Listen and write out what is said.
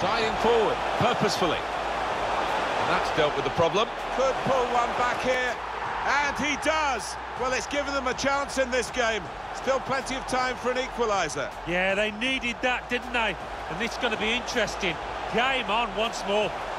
Siding forward, purposefully. And that's dealt with the problem. Could pull one back here, and he does. Well, it's given them a chance in this game. Still plenty of time for an equaliser. Yeah, they needed that, didn't they? And this is going to be interesting. Game on once more.